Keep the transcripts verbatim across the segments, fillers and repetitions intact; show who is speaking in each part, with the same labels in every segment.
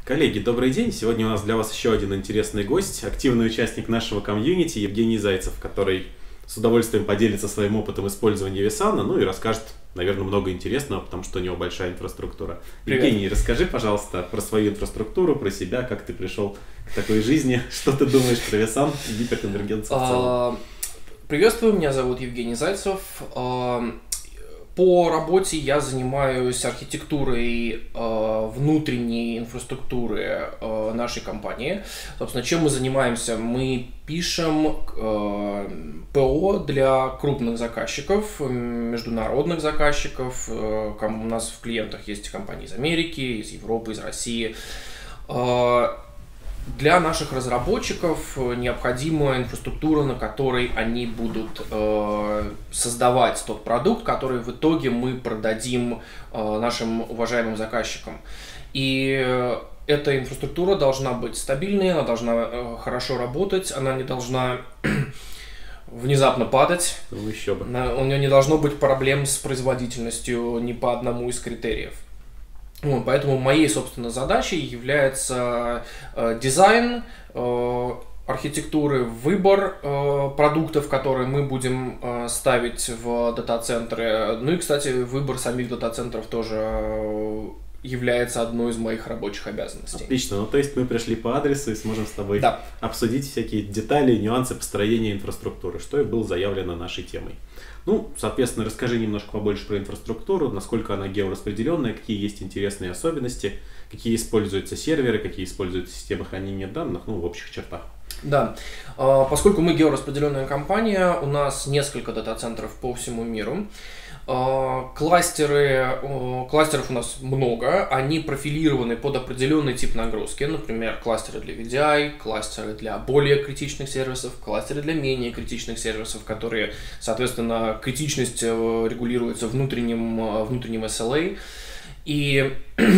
Speaker 1: Коллеги, добрый день! Сегодня у нас для вас еще один интересный гость, активный участник нашего комьюнити Евгений Зайцев, который с удовольствием поделится своим опытом использования Висана, ну и расскажет, наверное, много интересного, потому что у него большая инфраструктура.
Speaker 2: Привет.
Speaker 1: Евгений, расскажи, пожалуйста, про свою инфраструктуру, про себя, как ты пришел к такой жизни, что ты думаешь про Висан и гиперконвергенцию в целом.
Speaker 2: Приветствую, меня зовут Евгений Зайцев. По работе я занимаюсь архитектурой э, внутренней инфраструктуры э, нашей компании. Собственно, чем мы занимаемся? Мы пишем э, ПО для крупных заказчиков, международных заказчиков. Э, у нас в клиентах есть компании из Америки, из Европы, из России. Э, Для наших разработчиков необходима инфраструктура, на которой они будут э, создавать тот продукт, который в итоге мы продадим э, нашим уважаемым заказчикам. И эта инфраструктура должна быть стабильной, она должна э, хорошо работать, она не должна внезапно падать.
Speaker 1: Ну, еще бы.
Speaker 2: У нее не должно быть проблем с производительностью ни по одному из критериев. Вот, поэтому моей, собственно, задачей является э, дизайн э, архитектуры, выбор э, продуктов, которые мы будем э, ставить в дата-центры. Ну и, кстати, выбор самих дата-центров тоже э, является одной из моих рабочих обязанностей.
Speaker 1: Отлично, ну то есть мы пришли по адресу и сможем с тобой
Speaker 2: да.
Speaker 1: обсудить всякие детали, нюансы построения инфраструктуры, что и было заявлено нашей темой. Ну, соответственно, расскажи немножко побольше про инфраструктуру, насколько она геораспределенная, какие есть интересные особенности, какие используются серверы, какие используются системы хранения данных, ну, в общих чертах.
Speaker 2: Да, поскольку мы геораспределенная компания, у нас несколько дата-центров по всему миру. Кластеры, кластеров у нас много, они профилированы под определенный тип нагрузки, например, кластеры для ви ди ай, кластеры для более критичных сервисов, кластеры для менее критичных сервисов, которые, соответственно, критичность регулируется внутренним, внутренним эс эл эй. И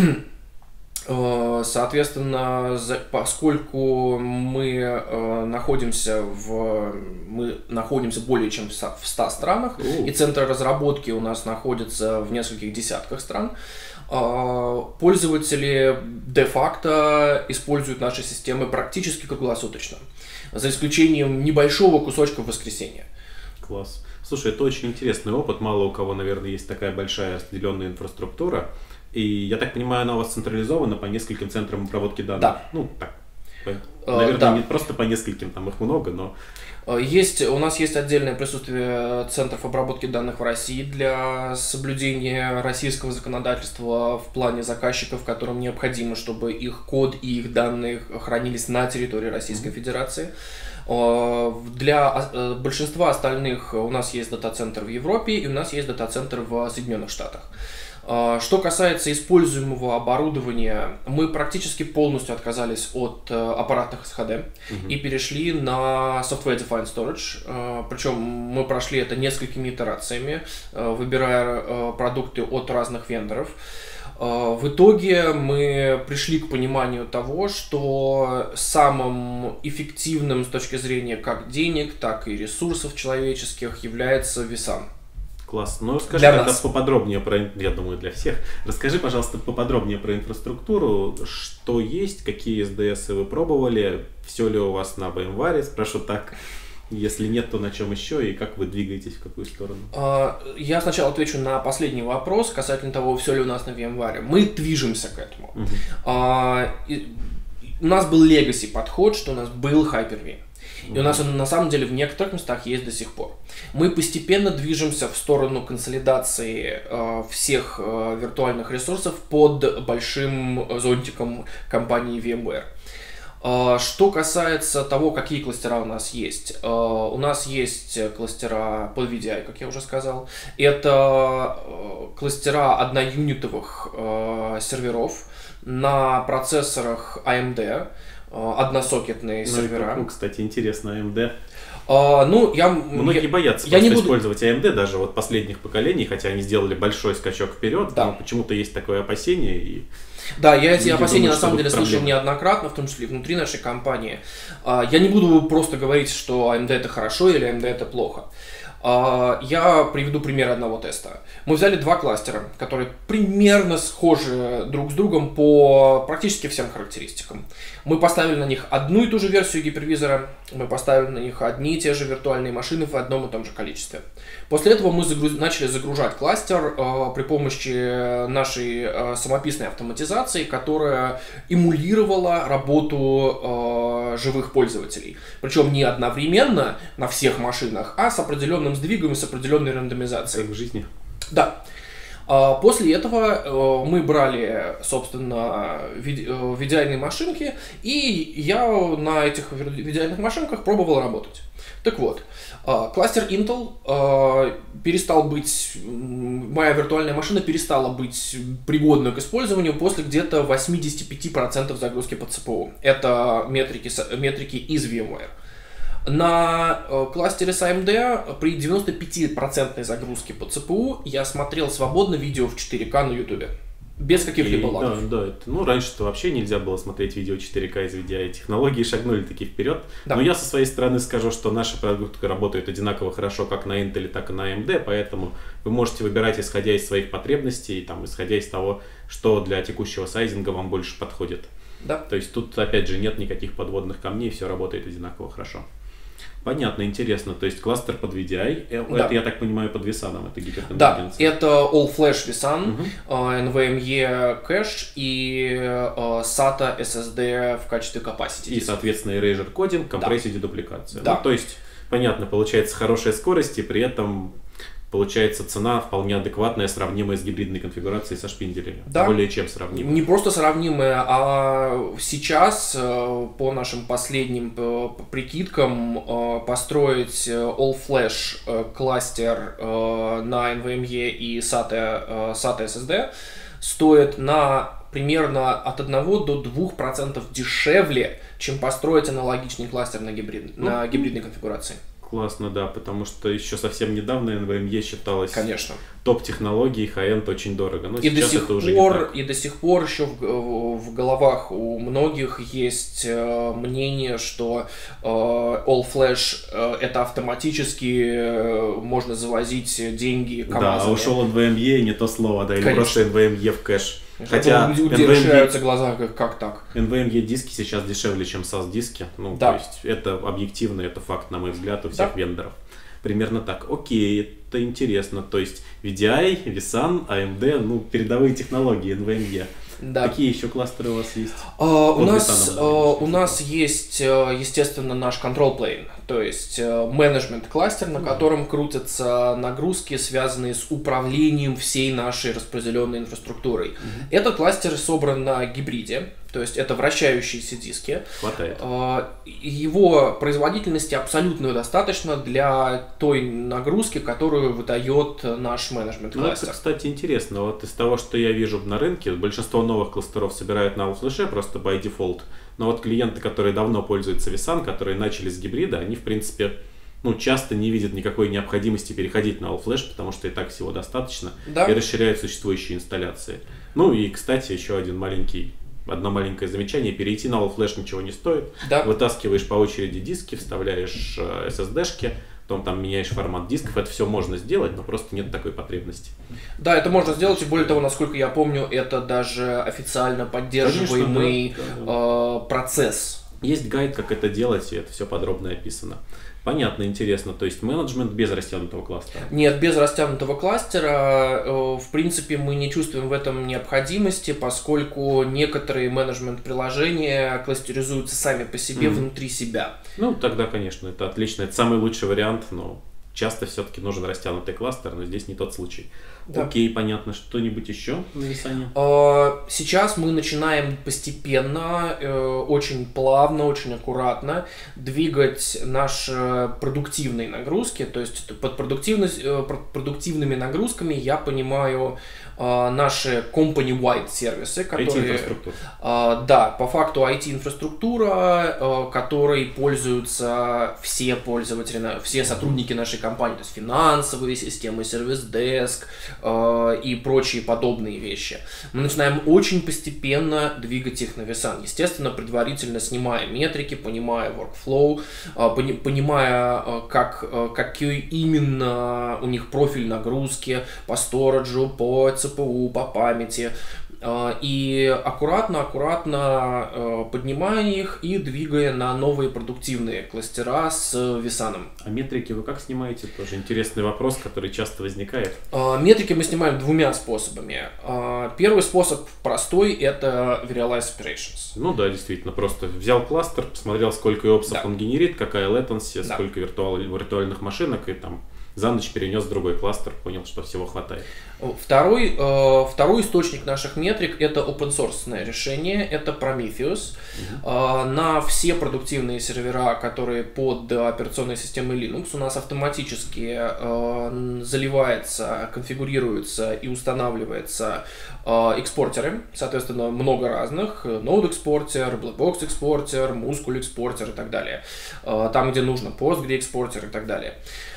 Speaker 2: соответственно, поскольку мы э, находимся в мы находимся более чем в ста странах,
Speaker 1: uh.
Speaker 2: и центры разработки у нас находятся в нескольких десятках стран, э, пользователи де-факто используют наши системы практически круглосуточно, за исключением небольшого кусочка в воскресенье.
Speaker 1: Класс. Слушай, это очень интересный опыт. Мало у кого, наверное, есть такая большая распределенная инфраструктура. И, я так понимаю, она у вас централизована по нескольким центрам обработки данных?
Speaker 2: Да.
Speaker 1: Ну, так, наверное,
Speaker 2: да.
Speaker 1: не просто по нескольким, там их много, но...
Speaker 2: Есть, у нас есть отдельное присутствие центров обработки данных в России для соблюдения российского законодательства в плане заказчиков, которым необходимо, чтобы их код и их данные хранились на территории Российской Федерации. Для большинства остальных у нас есть дата-центр в Европе и у нас есть дата-центр в Соединенных Штатах. Что касается используемого оборудования, мы практически полностью отказались от аппаратных эс эйч ди uh-huh. и перешли на Software Defined Storage. Причем мы прошли это несколькими итерациями, выбирая продукты от разных вендоров. В итоге мы пришли к пониманию того, что самым эффективным с точки зрения как денег, так и ресурсов человеческих является Висан.
Speaker 1: Класс. Ну, расскажи
Speaker 2: для
Speaker 1: тогда
Speaker 2: нас.
Speaker 1: поподробнее про, я думаю, для всех. Расскажи, пожалуйста, поподробнее про инфраструктуру, что есть, какие эс ди эс вы пробовали, все ли у вас на VMware, спрошу так. Если нет, то на чем еще и как вы двигаетесь, в какую сторону?
Speaker 2: Я сначала отвечу на последний вопрос касательно того, все ли у нас на VMware. Мы движемся к этому. Uh-huh. У нас был legacy подход, что у нас был Hyper-V. И у нас он на самом деле в некоторых местах есть до сих пор. Мы постепенно движемся в сторону консолидации э, всех э, виртуальных ресурсов под большим зонтиком компании VMware. Э, что касается того, какие кластера у нас есть. Э, у нас есть кластера под ви ди ай, как я уже сказал. Это э, кластера одноюнитовых э, серверов на процессорах эй эм ди. Односокетные
Speaker 1: ну,
Speaker 2: сервера.
Speaker 1: Ну, кстати, интересно, эй эм ди.
Speaker 2: А, ну, я,
Speaker 1: Многие
Speaker 2: я,
Speaker 1: боятся
Speaker 2: я не буду...
Speaker 1: использовать эй эм ди даже вот последних поколений, хотя они сделали большой скачок вперед, да. Но почему-то есть такое опасение. И...
Speaker 2: Да, я эти опасения
Speaker 1: думают,
Speaker 2: на самом деле
Speaker 1: проблемы.
Speaker 2: слышал неоднократно, в том числе и внутри нашей компании. Я не буду просто говорить, что эй эм ди это хорошо или эй эм ди это плохо. Я приведу пример одного теста. Мы взяли два кластера, которые примерно схожи друг с другом по практически всем характеристикам. Мы поставили на них одну и ту же версию гипервизора, мы поставили на них одни и те же виртуальные машины в одном и том же количестве. После этого мы загруз... начали загружать кластер э, при помощи нашей э, самописной автоматизации, которая эмулировала работу э, живых пользователей. Причем не одновременно на всех машинах, а с определенным сдвигом и с определенной рандомизацией.
Speaker 1: Как в жизни.
Speaker 2: Да. После этого мы брали, собственно, ви ди ай-ные машинки, и я на этих ви ди ай-ных машинках пробовал работать. Так вот, кластер Intel перестал быть, моя виртуальная машина перестала быть пригодной к использованию после где-то восемьдесят пять процентов загрузки по си пи ю. Это метрики, метрики из VMware. На э, кластере с эй эм ди при девяносто пять процентов загрузке по си пи ю я смотрел свободно видео в четыре ка на YouTube. Без каких-либо лагов.
Speaker 1: Да, да, это, ну, раньше-то вообще нельзя было смотреть видео четыре ка из ви ди ай. Технологии шагнули таки вперед. Да. Но я со своей стороны скажу, что наши продукты работают одинаково хорошо как на Intel, так и на эй эм ди, поэтому вы можете выбирать, исходя из своих потребностей, там, исходя из того, что для текущего сайзинга вам больше подходит.
Speaker 2: Да.
Speaker 1: То есть тут, опять же, нет никаких подводных камней, все работает одинаково хорошо. Понятно, интересно. То есть кластер под ви ди ай, да. Это, я так понимаю, под висаном, это гиперконференция.
Speaker 2: Да, это All Flash висан, угу. эн ви эм и кэш и сата эс эс ди в качестве capacity.
Speaker 1: И, соответственно, erasure кодинг, компрессия, да. Дедупликация.
Speaker 2: Да.
Speaker 1: Ну, то есть, понятно, получается хорошая скорость, и при этом получается цена вполне адекватная, сравнимая с гибридной конфигурацией со шпинделями.
Speaker 2: Да.
Speaker 1: Более чем сравнимая.
Speaker 2: Не просто сравнимая, а сейчас, по нашим последним прикидкам, построить All-Flash кластер на эн ви эм и и сата эс эс ди стоит на примерно от одного до двух процентов дешевле, чем построить аналогичный кластер на, гибрид, ну, на гибридной конфигурации.
Speaker 1: Классно, да, потому что еще совсем недавно эн ви эм и считалось
Speaker 2: Конечно.
Speaker 1: топ-технологией, хай-энд очень дорого. Но
Speaker 2: и, до сих
Speaker 1: это уже
Speaker 2: пор, и до сих пор еще в, в головах у многих есть э, мнение, что э, All Flash э, это автоматически э, можно завозить деньги КамАЗами.
Speaker 1: Да, а ушел эн ви эм и не то слово, да, или Конечно. Просто эн ви эм и в кэш.
Speaker 2: Хотя у людей расширяются глаза, как, как так?
Speaker 1: эн ви эм и диски сейчас дешевле, чем эс эй эс диски. Ну,
Speaker 2: да.
Speaker 1: То есть это объективно, это факт, на мой взгляд, у всех да. вендоров. Примерно так. Окей, это интересно. То есть ви ди ай, висан, эй эм ди, ну, передовые технологии эн ви эм и.
Speaker 2: Да.
Speaker 1: Какие еще кластеры у вас есть?
Speaker 2: Uh, у, нас, uh, у нас есть, естественно, наш control plane, то есть менеджмент кластер, на котором крутятся нагрузки, связанные с управлением всей нашей распределенной инфраструктурой. Mm-hmm. Этот кластер собран на гибриде, то есть это вращающиеся диски.
Speaker 1: Хватает.
Speaker 2: Его производительности абсолютно достаточно для той нагрузки, которую выдает наш менеджмент кластер.
Speaker 1: Ну, это, кстати, интересно. Вот из того, что я вижу на рынке, большинство новых кластеров собирают на All-Flash просто by default. Но вот клиенты, которые давно пользуются висан, которые начали с гибрида, они, в принципе, ну, часто не видят никакой необходимости переходить на All-Flash, потому что и так всего достаточно,
Speaker 2: да.
Speaker 1: и расширяют существующие инсталляции. Ну и, кстати, еще один маленький Одно маленькое замечание, перейти на All-Flash ничего не стоит.
Speaker 2: Да.
Speaker 1: Вытаскиваешь по очереди диски, вставляешь эс эс ди-шки, потом там меняешь формат дисков. Это все можно сделать, но просто нет такой потребности.
Speaker 2: Да, это можно сделать, и более того, насколько я помню, это даже официально поддерживаемый Конечно, да, да. Э, процесс.
Speaker 1: Есть гайд, как это делать, и это все подробно описано. Понятно, интересно. То есть менеджмент без растянутого кластера?
Speaker 2: Нет, без растянутого кластера. В принципе, мы не чувствуем в этом необходимости, поскольку некоторые менеджмент-приложения кластеризуются сами по себе mm-hmm. внутри себя.
Speaker 1: Ну, тогда, конечно, это отлично. Это самый лучший вариант, но часто все-таки нужен растянутый кластер, но здесь не тот случай. Да. Окей, понятно. Что-нибудь еще на висане?
Speaker 2: Сейчас мы начинаем постепенно, очень плавно, очень аккуратно двигать наши продуктивные нагрузки. То есть под продуктивность, продуктивными нагрузками я понимаю э, наши company-wide сервисы, которые...
Speaker 1: ай ти-инфраструктура.
Speaker 2: Э, да, по факту ай ти-инфраструктура, э, которой пользуются все пользователи, все сотрудники нашей компании, то есть финансовые системы, сервис-деск э, и прочие подобные вещи. Мы начинаем очень постепенно двигать их на Visan. Естественно, предварительно снимая метрики, понимая workflow, э, пони, понимая, э, как, э, какой именно у них профиль нагрузки по сториджу, по си пи ю, по памяти. И аккуратно-аккуратно поднимая их и двигая на новые продуктивные кластера с Visan.
Speaker 1: А метрики вы как снимаете? Тоже интересный вопрос, который часто возникает.
Speaker 2: Метрики мы снимаем двумя способами. Первый способ простой – это Verialize Operations.
Speaker 1: Ну да, действительно, просто взял кластер, посмотрел, сколько опсов да. он генерит, какая latency, да. сколько виртуал, виртуальных машинок, и там за ночь перенес в другой кластер, понял, что всего хватает.
Speaker 2: Второй, э, второй источник наших метрик – это open-source решение, это Prometheus. Uh-huh. Э, на все продуктивные сервера, которые под операционной системой Linux, у нас автоматически э, заливается, конфигурируется и устанавливается э, экспортеры, соответственно, много разных, Node-экспортер, Blackbox-экспортер, Muscle-экспортер и так далее. Э, там, где нужно, Postgre-экспортер и так далее.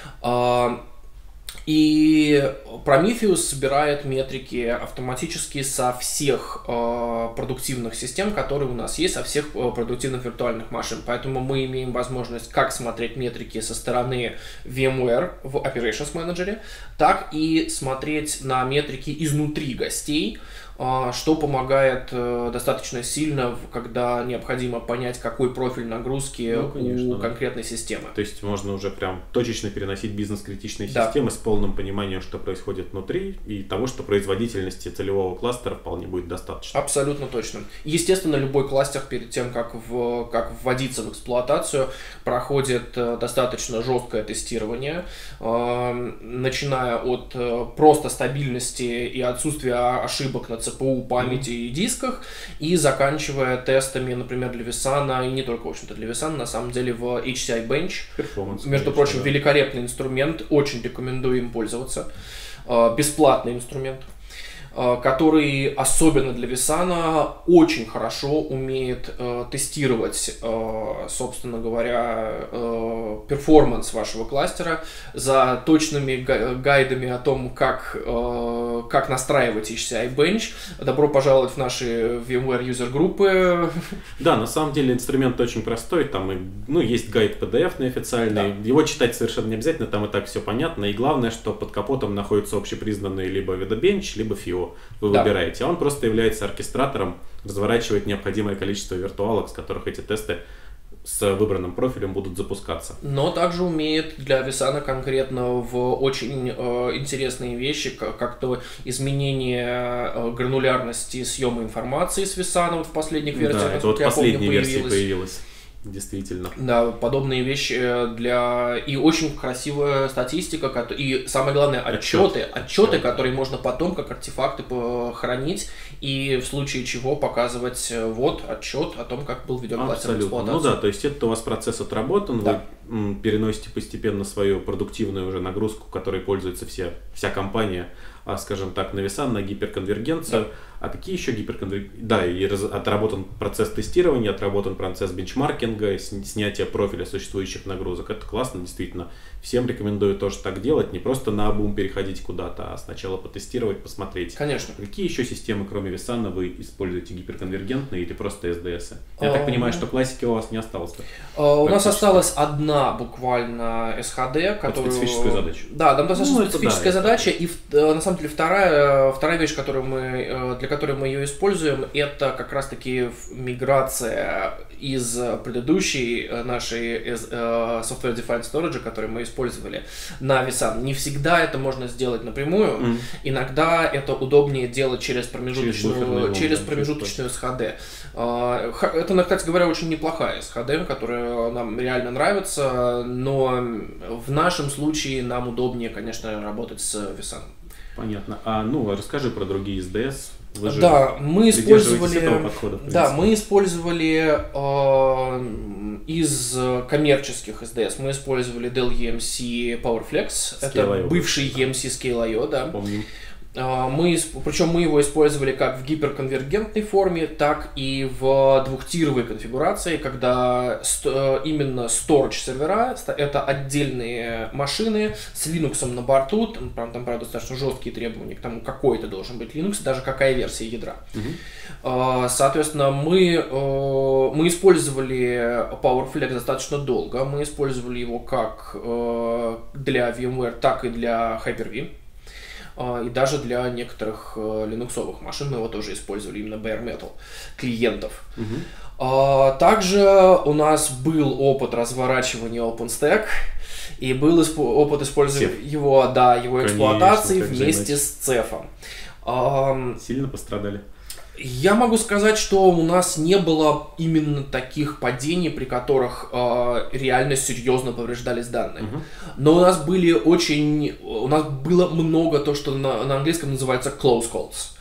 Speaker 2: И Prometheus собирает метрики автоматически со всех э, продуктивных систем, которые у нас есть, со всех э, продуктивных виртуальных машин. Поэтому мы имеем возможность как смотреть метрики со стороны VMware в Operations Manager, так и смотреть на метрики изнутри гостей, что помогает достаточно сильно, когда необходимо понять, какой профиль нагрузки ну, конечно, у да. конкретной системы.
Speaker 1: То есть можно уже прям точечно переносить бизнес-критичные да. системы с полным пониманием, что происходит внутри, и того, что производительности целевого кластера вполне будет достаточно.
Speaker 2: Абсолютно точно. Естественно, любой кластер перед тем, как, в, как вводиться в эксплуатацию, проходит достаточно жесткое тестирование, начиная от просто стабильности и отсутствия ошибок на си пи ю, памяти mm-hmm. и дисках, и заканчивая тестами, например, для Visan, и не только, в общем-то, для Visan, на самом деле в эйч си ай Bench.
Speaker 1: Performance,
Speaker 2: Между прочим, да. великолепный инструмент, очень рекомендую им пользоваться. Бесплатный инструмент, который особенно для Visan очень хорошо умеет э, тестировать, э, собственно говоря, э, перформанс вашего кластера за точными гайдами о том, как, э, как настраивать эйч си ай Bench. Добро пожаловать в наши VMware user группы.
Speaker 1: Да, на самом деле инструмент очень простой, там и, ну, есть гайд пи ди эф официальный, да. его читать совершенно не обязательно, там и так все понятно, и главное, что под капотом находятся общепризнанные либо VidaBench, либо фио. Вы да. выбираете, а он просто является оркестратором, разворачивает необходимое количество виртуалок, с которых эти тесты с выбранным профилем будут запускаться.
Speaker 2: Но также умеет для Visan конкретно в очень э, интересные вещи, как, как то изменение э, гранулярности съема информации с Visan вот в последних версиях.
Speaker 1: Да, это вот в последней версии появилось. Действительно.
Speaker 2: Да, подобные вещи для... И очень красивая статистика, и самое главное, отчеты, отчеты, отчеты которые можно потом как артефакты хранить, и в случае чего показывать вот отчет о том, как был введен кластер в эксплуатацию.
Speaker 1: Ну да, то есть это у вас процесс отработан, да. вы переносите постепенно свою продуктивную уже нагрузку, которой пользуется все, вся компания, скажем так, на Visan, на гиперконвергенцию. Да. А какие еще гиперконвергенции? Да, и раз... отработан процесс тестирования, отработан процесс бенчмаркинга, снятия профиля существующих нагрузок. Это классно, действительно. Всем рекомендую тоже так делать, не просто наобум переходить куда-то, а сначала потестировать, посмотреть.
Speaker 2: Конечно.
Speaker 1: Какие еще системы, кроме Visan, вы используете гиперконвергентные или просто эс ди эс? Я а, так понимаю, что классики у вас не осталось.
Speaker 2: А, у нас осталась одна буквально эс эйч ди, которую...
Speaker 1: Специфическую задачу.
Speaker 2: Да, там достаточно ну, специфическая да, задача, и на самом деле вторая, вторая вещь, которую мы, для которой мы ее используем, это как раз-таки миграция из предыдущей нашей Software Defined Storage, которую мы использовали, на Visan. Не всегда это можно сделать напрямую, mm. иногда это удобнее делать через промежуточную, через, через промежуточную эс эйч ди. Это, кстати говоря, очень неплохая эс эйч ди, которая нам реально нравится, но в нашем случае нам удобнее, конечно, работать с Visan.
Speaker 1: Понятно. А ну, расскажи про другие эс ди эс. Вы же
Speaker 2: да, мы использовали,
Speaker 1: подхода,
Speaker 2: да, мы использовали э, из коммерческих эс ди эс, мы использовали Dell и эм си PowerFlex, Scale это I O. Бывший и эм си Scale.io, да.
Speaker 1: Помним.
Speaker 2: Мы, причем мы его использовали как в гиперконвергентной форме, так и в двухтировой конфигурации, когда именно storage сервера — это отдельные машины с Linux на борту, там, там, правда, достаточно жесткие требования к тому, какой это должен быть Linux, даже какая версия ядра. Uh-huh. Соответственно, мы, мы использовали PowerFlex достаточно долго, мы использовали его как для VMware, так и для Hyper-V. И даже для некоторых линуксовых машин мы его тоже использовали, именно bare metal клиентов. Uh-huh. Также у нас был опыт разворачивания OpenStack, и был исп- опыт использования Цеф. его, да, его Конечно, эксплуатации вместе с Цефом.
Speaker 1: Сильно пострадали?
Speaker 2: Я могу сказать, что у нас не было именно таких падений, при которых э, реально серьезно повреждались данные. Uh-huh. Но у нас были очень, у нас было много то, что на, на английском называется close calls.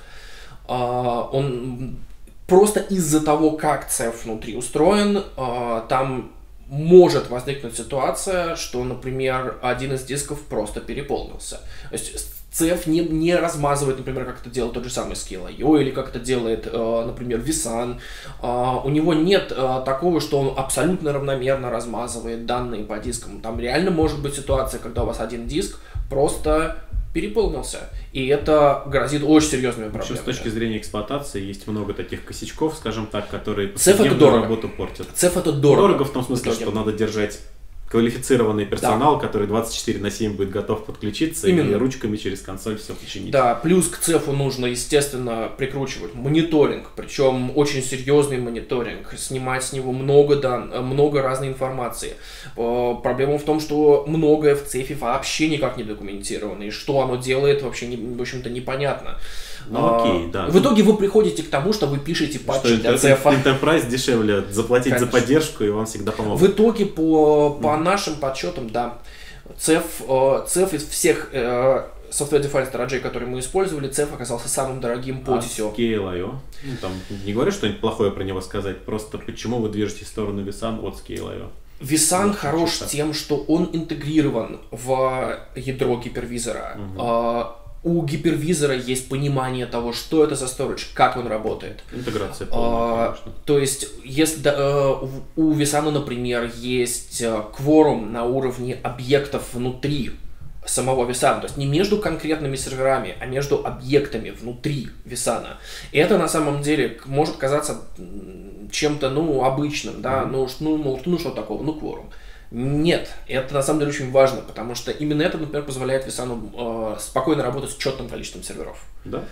Speaker 2: Э, он просто из-за того, как Цеф внутри устроен, э, там может возникнуть ситуация, что, например, один из дисков просто переполнился. То есть Цеф не, не размазывает, например, как это делает тот же самый Scale точка ай о или как это делает, э, например, vSAN. Э, у него нет э, такого, что он абсолютно равномерно размазывает данные по дискам. Там реально может быть ситуация, когда у вас один диск просто переполнился. И это грозит очень серьезными проблемами.
Speaker 1: С точки зрения эксплуатации есть много таких косячков, скажем так, которые повседневную работу портят.
Speaker 2: Цеф это дорого.
Speaker 1: Дорого в том смысле, что надо держать квалифицированный персонал, да. который двадцать четыре на семь будет готов подключиться Именно. и ручками через консоль все починить.
Speaker 2: Да, плюс к Цефу нужно, естественно, прикручивать мониторинг, причем очень серьезный мониторинг, снимать с него много дан, много разной информации. Проблема в том, что многое в Цефе вообще никак не документировано, и что оно делает вообще, не, в общем-то, непонятно.
Speaker 1: Ну окей, да.
Speaker 2: В итоге вы приходите к тому, что вы пишете патчи для Цефа.
Speaker 1: Enterprise дешевле заплатить Конечно. за поддержку, и вам всегда помогут.
Speaker 2: В итоге, по, по mm. нашим подсчетам, да, Цеф, Цеф из всех э, Software Defined Storage, которые мы использовали, Цеф оказался самым дорогим по ти си о.
Speaker 1: А Scale точка ай о? Ну, там, не говорю что-нибудь плохое про него сказать, просто почему вы движетесь в сторону vSAN от Scale точка ай о?
Speaker 2: vSAN ну, хорош тем, что он интегрирован в ядро гипервизора. Mm-hmm. У гипервизора есть понимание того, что это за storage, как он работает.
Speaker 1: Интеграция полная,
Speaker 2: а,
Speaker 1: конечно. То
Speaker 2: есть, если да, у vSAN, например, есть кворум на уровне объектов внутри самого vSAN, то есть не между конкретными серверами, а между объектами внутри vSAN. И это на самом деле может казаться чем-то, ну, обычным, да, mm-hmm. ну, ну, ну, что такого, ну, кворум. Нет, это на самом деле очень важно, потому что именно это, например, позволяет vSAN э, спокойно работать с четным количеством серверов.
Speaker 1: Да.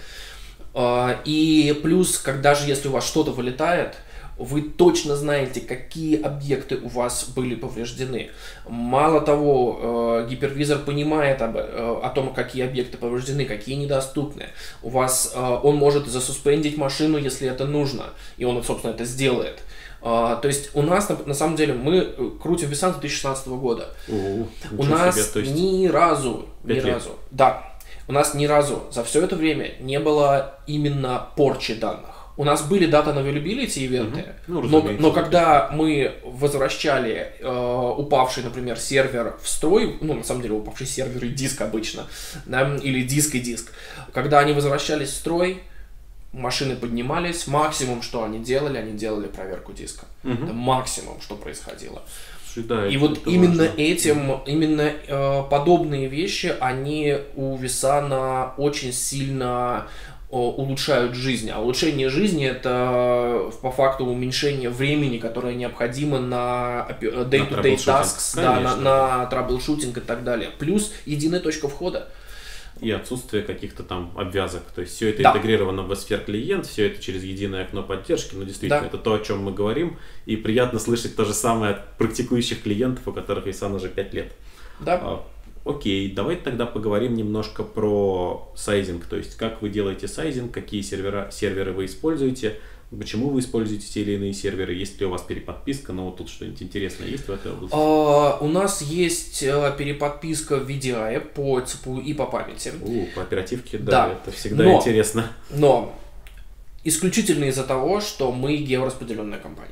Speaker 2: Э, и плюс, когда же, если у вас что-то вылетает, вы точно знаете, какие объекты у вас были повреждены. Мало того, э, гипервизор понимает об, э, о том, какие объекты повреждены, какие недоступны. У вас, э, он может засуспендить машину, если это нужно, и он, собственно, это сделает. Uh, то есть у нас, на, на самом деле, мы крутим vSAN с две тысячи шестнадцатого года.
Speaker 1: Uh,
Speaker 2: у нас
Speaker 1: себе, то есть
Speaker 2: ни разу, ни
Speaker 1: лет.
Speaker 2: разу, да, у нас ни разу за все это время не было именно порчи данных. У нас были data availability ивенты, uh-huh. ну, но, но когда мы возвращали э, упавший, например, сервер в строй, ну, на самом деле, упавший сервер и диск обычно, да, или диск и диск, когда они возвращались в строй, машины поднимались, максимум, что они делали, они делали проверку диска. Угу. Это максимум, что происходило.
Speaker 1: Слушай, да,
Speaker 2: и
Speaker 1: это,
Speaker 2: вот
Speaker 1: это
Speaker 2: именно
Speaker 1: важно.
Speaker 2: этим, именно э, подобные вещи, они у vSAN очень сильно э, улучшают жизнь. А улучшение жизни — это по факту уменьшение времени, которое необходимо на day-to-day tasks, да, на, на траблшутинг и так далее. Плюс единая точка входа.
Speaker 1: И отсутствие каких-то там обвязок. То есть все это
Speaker 2: да.
Speaker 1: интегрировано в vSphere клиент, все это через единое окно поддержки. Но действительно, да. это то, о чем мы говорим. И приятно слышать то же самое от практикующих клиентов, у которых vSAN уже пять лет.
Speaker 2: Да.
Speaker 1: А, окей, давайте тогда поговорим немножко про сайзинг. То есть как вы делаете сайзинг, какие сервера, серверы вы используете, почему вы используете те или иные серверы, есть ли у вас переподписка, но вот тут что-нибудь интересное есть в этой области?
Speaker 2: А, у нас есть переподписка в ви ди ай по ЦПУ и по памяти.
Speaker 1: У, по оперативке, да,
Speaker 2: да.
Speaker 1: это всегда
Speaker 2: но,
Speaker 1: интересно.
Speaker 2: Но исключительно из-за того, что мы геораспределенная компания.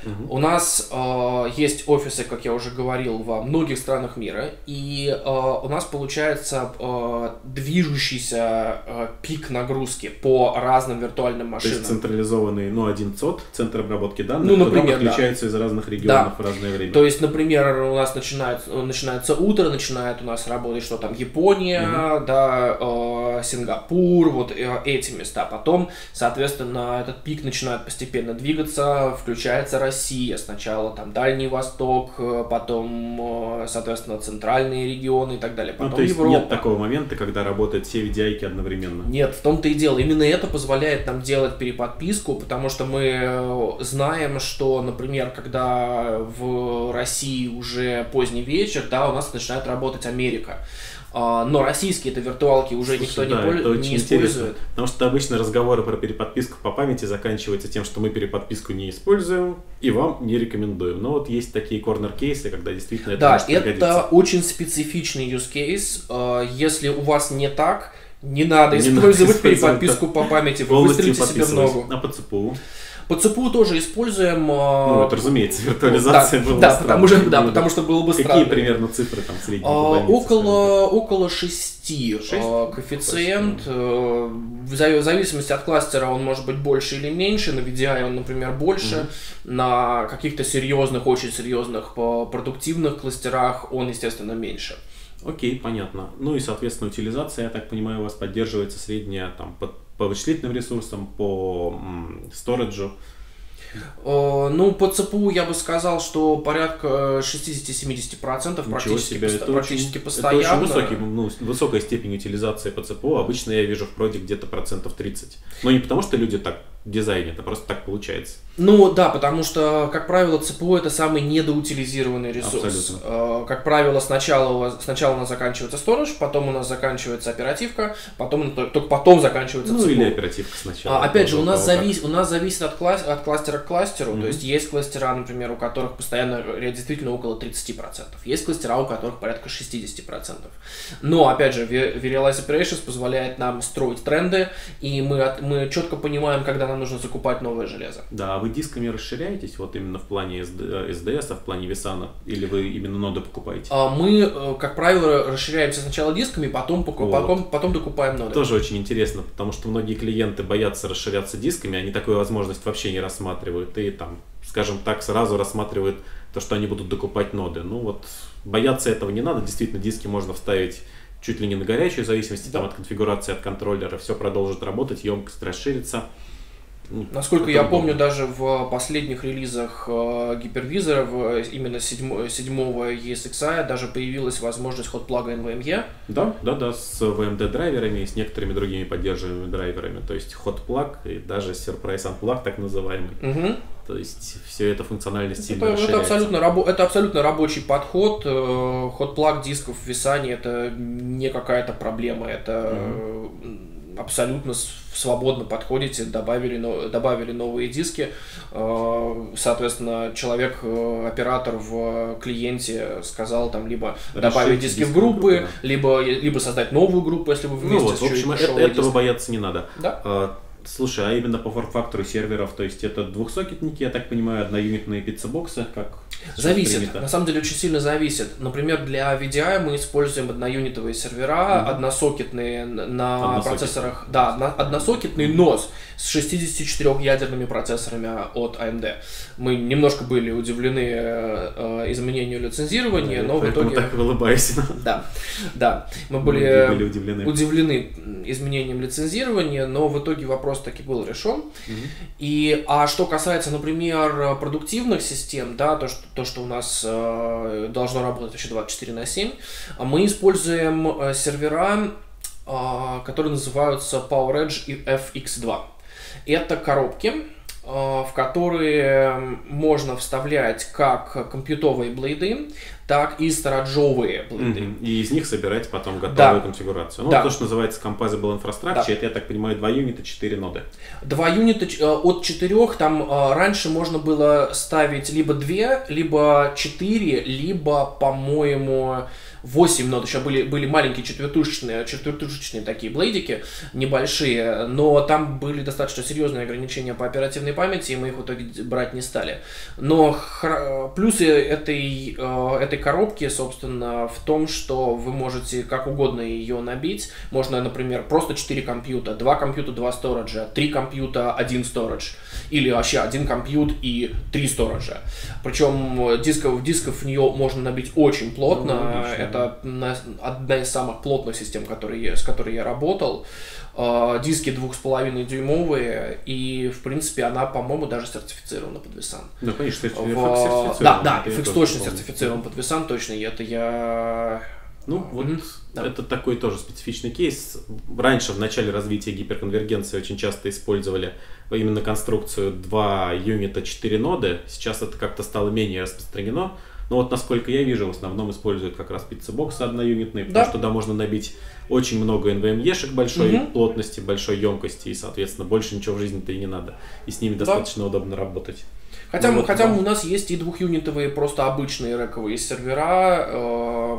Speaker 2: Угу. У нас э, есть офисы, как я уже говорил, во многих странах мира, и э, у нас получается э, движущийся э, пик нагрузки по разным виртуальным машинам.
Speaker 1: То есть централизованный, ну, один цод, центр обработки данных,
Speaker 2: ну, например,
Speaker 1: подключается
Speaker 2: да.
Speaker 1: из разных регионов да. в разное время.
Speaker 2: То есть, например, у нас начинает, начинается утро, начинает у нас работать, что там, Япония, угу. да, э, Сингапур, вот э, эти места. Потом, соответственно, этот пик начинает постепенно двигаться, включается Россия. Россия, сначала там Дальний Восток, потом, соответственно, центральные регионы и так далее. Потом
Speaker 1: ну, то есть
Speaker 2: Европа.
Speaker 1: Нет такого момента, когда работают все видеайки одновременно?
Speaker 2: Нет, в том-то и дело. Именно это позволяет нам делать переподписку, потому что мы знаем, что, например, когда в России уже поздний вечер, да, у нас начинает работать Америка. Но российские это виртуалки уже Слушай, никто
Speaker 1: да,
Speaker 2: не, пол... не использует.
Speaker 1: Потому что обычно разговоры про переподписку по памяти заканчиваются тем, что мы переподписку не используем и вам не рекомендуем. Но вот есть такие корнер-кейсы, когда действительно это
Speaker 2: да,
Speaker 1: может
Speaker 2: пригодиться. Да, это очень специфичный use case. Если у вас не так, не надо не использовать надо переподписку по памяти, вы выстрелите себе в ногу.
Speaker 1: А по ЦПУ?
Speaker 2: По ЦПУ тоже используем.
Speaker 1: Ну, это разумеется, виртуализация
Speaker 2: да,
Speaker 1: была
Speaker 2: да, потому что, да, потому что было бы
Speaker 1: Какие
Speaker 2: странно.
Speaker 1: Какие примерно цифры там средние?
Speaker 2: А, около, около шести а, коэффициент. А, в зависимости от кластера он может быть больше или меньше. На ви ди ай он, например, больше. Mm-hmm. На каких-то серьезных, очень серьезных продуктивных кластерах он, естественно, меньше.
Speaker 1: Окей, понятно. Ну и, соответственно, утилизация, я так понимаю, у вас поддерживается средняя там, по, по вычислительным ресурсам, по м, сториджу.
Speaker 2: Ну, по ЦПУ я бы сказал, что порядка шестьдесят-семьдесят процентов практически,
Speaker 1: себе,
Speaker 2: посто-
Speaker 1: это
Speaker 2: практически
Speaker 1: очень,
Speaker 2: постоянно.
Speaker 1: Это очень высокий, ну, высокая степень утилизации по ЦПУ. Обычно я вижу в проде где-то процентов тридцать. Но не потому, что люди так дизайнят, а просто так получается.
Speaker 2: Ну да, потому что, как правило, ЦПУ это самый недоутилизированный ресурс.
Speaker 1: Абсолютно.
Speaker 2: Как правило, сначала, сначала у нас заканчивается сторидж, потом у нас заканчивается оперативка, потом только потом заканчивается
Speaker 1: ну,
Speaker 2: ЦПУ.
Speaker 1: Или оперативка сначала.
Speaker 2: А, опять же, у нас, завис, у нас зависит от, класс, от кластера к кластеру. Mm-hmm. То есть есть кластера, например, у которых постоянно действительно около тридцать процентов. Есть кластера, у которых порядка шестьдесят процентов. Но, опять же, vRealize Operations позволяет нам строить тренды, и мы, мы четко понимаем, когда нам нужно закупать новое железо.
Speaker 1: Да, а вы дисками расширяетесь, вот именно в плане эс ди эс, в плане Висана, или вы именно ноды покупаете?
Speaker 2: А мы, как правило, расширяемся сначала дисками, потом, покуп... вот. потом, потом докупаем ноды.
Speaker 1: Тоже очень интересно, потому что многие клиенты боятся расширяться дисками, они такую возможность вообще не рассматривают, и там, скажем так, сразу рассматривают то, что они будут докупать ноды. Ну вот, бояться этого не надо, действительно, диски можно вставить чуть ли не на горячую, в зависимости да. там, от конфигурации, от контроллера, все продолжит работать, емкость расширится.
Speaker 2: Насколько я помню, даже в последних релизах э, гипервизора, именно седьмого, седьмого и эс икс ай, даже появилась возможность hot-plug эн ви эм и.
Speaker 1: Да, да, да, с ви эм ди драйверами и с некоторыми другими поддерживаемыми драйверами. То есть hot-plug и даже surprise unplug так называемый. Угу. То есть все это функциональность сильно
Speaker 2: это, это, абсолютно рабо- это абсолютно рабочий подход. Hot-plug дисков в Висане это не какая-то проблема. Это угу. абсолютно свободно подходите, добавили, добавили новые диски, соответственно, человек, оператор в клиенте сказал там либо Расширить добавить диски в группы, группы да. либо, либо создать новую группу, если вы вместе.
Speaker 1: Ну вот, в общем, это, этого бояться не надо.
Speaker 2: Да?
Speaker 1: Слушай, а именно по форм-фактору серверов, то есть это двухсокетники, я так понимаю, одноюнитные пиццебоксы, как?
Speaker 2: Зависит, принято? На самом деле очень сильно зависит. Например, для ви ди ай мы используем одноюнитовые сервера, mm-hmm. односокетные на процессорах, да, односокетный нос с шестидесятичетырёхъядерными процессорами от эй эм ди. Мы немножко были удивлены э, изменению лицензирования,
Speaker 1: да,
Speaker 2: но в итоге...
Speaker 1: так улыбаюсь.
Speaker 2: Да, да, мы были,
Speaker 1: были удивлены.
Speaker 2: удивлены изменением лицензирования, но в итоге вопрос таки был решен. Mm-hmm. И, а что касается, например, продуктивных систем, да, то, что, то, что у нас э, должно работать вообще двадцать четыре на семь, мы используем э, сервера, э, которые называются PowerEdge и эф икс два. Это коробки, в которые можно вставлять как компьютерные блейды, так и стоrage'овые плиты.
Speaker 1: Mm-hmm. И из них собирать потом готовую
Speaker 2: да.
Speaker 1: конфигурацию. Ну,
Speaker 2: да.
Speaker 1: то, что называется Composable Infrastructure, да. это, я так понимаю, два юнита, четыре ноды.
Speaker 2: Два юнита от четырех, там раньше можно было ставить либо две, либо четыре, либо, по-моему, восемь нод. Еще были, были маленькие четвертушечные, четвертушечные такие блейдики, небольшие, но там были достаточно серьезные ограничения по оперативной памяти, и мы их в итоге брать не стали. Но хр... плюсы этой, этой коробки, собственно, в том, что вы можете как угодно ее набить. Можно, например, просто четыре компьюта, два компьюта, два сториджа, три компьюта, один сторидж, или вообще один компьют и три сториджа. Причем дисков, дисков в нее можно набить очень плотно. Ну, это одна из самых плотных систем, которые, с которой я работал. Диски двух с половиной дюймовые, и, в принципе, она, по-моему, даже сертифицирована под Весан.
Speaker 1: Да, конечно, эф икс
Speaker 2: в... Да, да, эф икс точно сертифицирован под Весан, точно, и это я...
Speaker 1: Ну, вот mm-hmm. да. это такой тоже специфичный кейс. Раньше, в начале развития гиперконвергенции, очень часто использовали именно конструкцию два юнита, четыре ноды. Сейчас это как-то стало менее распространено. Но вот, насколько я вижу, в основном используют как раз пиццебоксы одноюнитные, потому да. что туда можно набить очень много эн ви эм-ешек большой угу. плотности, большой емкости, и, соответственно, больше ничего в жизни-то и не надо. И с ними да. достаточно удобно работать.
Speaker 2: Хотя,
Speaker 1: ну,
Speaker 2: мы,
Speaker 1: вот,
Speaker 2: хотя
Speaker 1: да.
Speaker 2: у нас есть и двухюнитовые, просто обычные рековые сервера, э,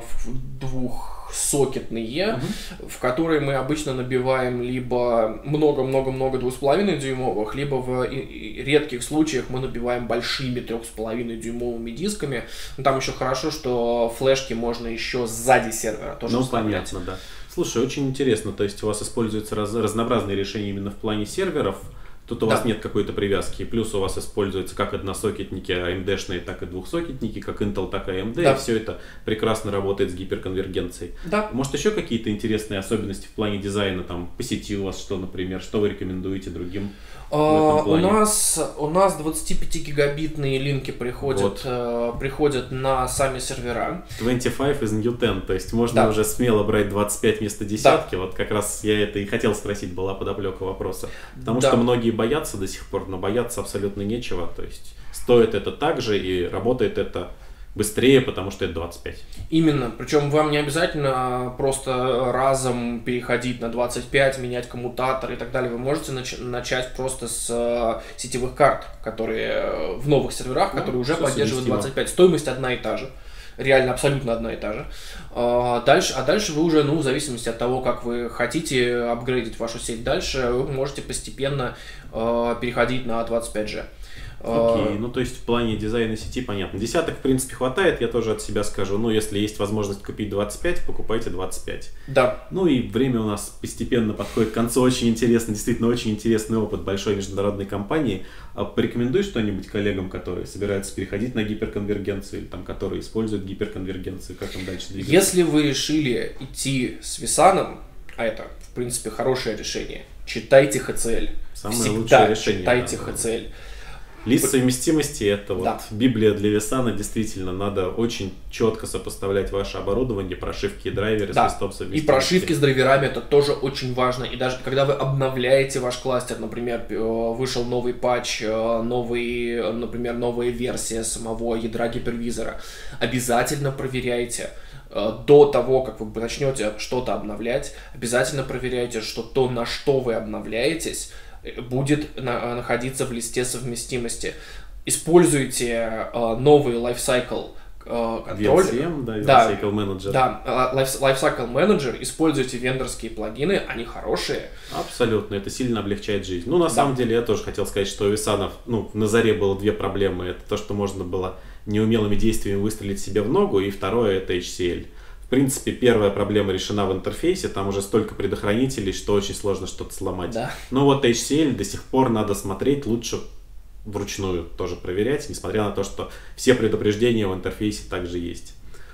Speaker 2: двухсокетные, угу. в которые мы обычно набиваем либо много-много-много двух с половиной дюймовых, либо в редких случаях мы набиваем большими трех с половиной дюймовыми дисками. Но там еще хорошо, что флешки можно еще сзади сервера тоже
Speaker 1: ну,
Speaker 2: вставлять.
Speaker 1: Понятно, да. Слушай, очень интересно, то есть у вас используются раз, разнообразные решения именно в плане серверов. Тут у да. вас нет какой-то привязки, плюс у вас используются как односокетники эй эм ди-шные, так и двухсокетники, как Intel, так и эй эм ди, да. и все это прекрасно работает с гиперконвергенцией.
Speaker 2: Да.
Speaker 1: Может, еще какие-то интересные особенности в плане дизайна, там, по сети у вас что, например, что вы рекомендуете другим?
Speaker 2: Uh, у нас у нас двадцатипятигигабитные линки приходят, вот. uh, приходят на сами сервера.
Speaker 1: двадцать пять из New десять, то есть можно да. уже смело брать двадцать пять вместо десятки. Да. Вот как раз я это и хотел спросить, была подоплека вопроса. Потому да. что многие боятся до сих пор, но бояться абсолютно нечего. То есть стоит это так же и работает это быстрее, потому что это двадцать пять.
Speaker 2: Именно. Причем вам не обязательно просто разом переходить на двадцать пять, менять коммутатор и так далее. Вы можете нач- начать просто с э, сетевых карт, которые в новых серверах, ну, которые уже поддерживают двадцать пять. Стоимость одна и та же. Реально абсолютно одна и та же. А дальше, а дальше вы уже, ну, в зависимости от того, как вы хотите апгрейдить вашу сеть дальше, вы можете постепенно э, переходить на двадцать пять джи.
Speaker 1: Окей, ну то есть в плане дизайна сети понятно. Десяток в принципе хватает, я тоже от себя скажу. Ну если есть возможность купить двадцать пять, покупайте двадцать пять.
Speaker 2: Да.
Speaker 1: Ну и время у нас постепенно подходит к концу. Очень интересно, действительно очень интересный опыт большой международной компании. Порекомендуй что-нибудь коллегам, которые собираются переходить на гиперконвергенцию или там, которые используют гиперконвергенцию, как им дальше двигаться?
Speaker 2: Если вы решили идти с Весаном, а это в принципе хорошее решение, читайте эйч си эл.
Speaker 1: Самое
Speaker 2: Всегда
Speaker 1: лучшее решение.
Speaker 2: Читайте
Speaker 1: да.
Speaker 2: эйч си эл.
Speaker 1: Лист совместимости — это вот
Speaker 2: да.
Speaker 1: Библия для Весана. Действительно, надо очень четко сопоставлять ваше оборудование, прошивки и драйверы
Speaker 2: да.
Speaker 1: с листом совместимости.
Speaker 2: И прошивки с драйверами — это тоже очень важно. И даже когда вы обновляете ваш кластер, например, вышел новый патч, новый, например, новая версия самого ядра гипервизора, обязательно проверяйте. До того, как вы начнете что-то обновлять, обязательно проверяйте, что то, на что вы обновляетесь, будет на, находиться в листе совместимости. Используйте э, новый lifecycle э, контроль.
Speaker 1: ви эл си эм, да,
Speaker 2: да,
Speaker 1: Lifecycle Manager.
Speaker 2: Да, life, Lifecycle Manager. Используйте вендорские плагины, они хорошие.
Speaker 1: Абсолютно, это сильно облегчает жизнь. Ну, на да. самом деле, я тоже хотел сказать, что у Весанов, ну, на заре было две проблемы. Это то, что можно было неумелыми действиями выстрелить себе в ногу, и второе — это эйч си эл. В принципе, первая проблема решена в интерфейсе, там уже столько предохранителей, что очень сложно что-то сломать.
Speaker 2: Да.
Speaker 1: Но вот эйч си эл до сих пор надо смотреть, лучше вручную тоже проверять, несмотря на то, что все предупреждения в интерфейсе также есть.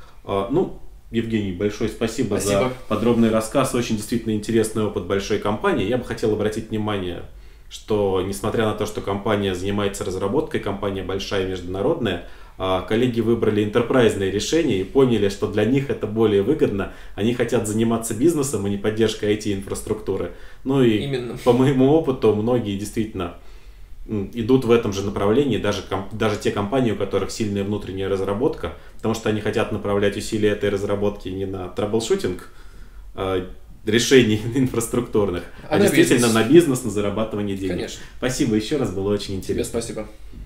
Speaker 1: Ну, Евгений, большое спасибо, спасибо за подробный рассказ, очень действительно интересный опыт большой компании. Я бы хотел обратить внимание, что несмотря на то, что компания занимается разработкой, компания большая, международная, коллеги выбрали энтерпрайзное решение и поняли, что для них это более выгодно. Они хотят заниматься бизнесом, а не поддержкой ай ти-инфраструктуры. Ну и Именно. По моему опыту, многие действительно идут в этом же направлении, даже, даже те компании, у которых сильная внутренняя разработка, потому что они хотят направлять усилия этой разработки не на траблшутинг а решений инфраструктурных, а, а действительно бизнес. на бизнес, на зарабатывание денег.
Speaker 2: Конечно.
Speaker 1: Спасибо еще раз, было очень интересно.
Speaker 2: Тебе спасибо.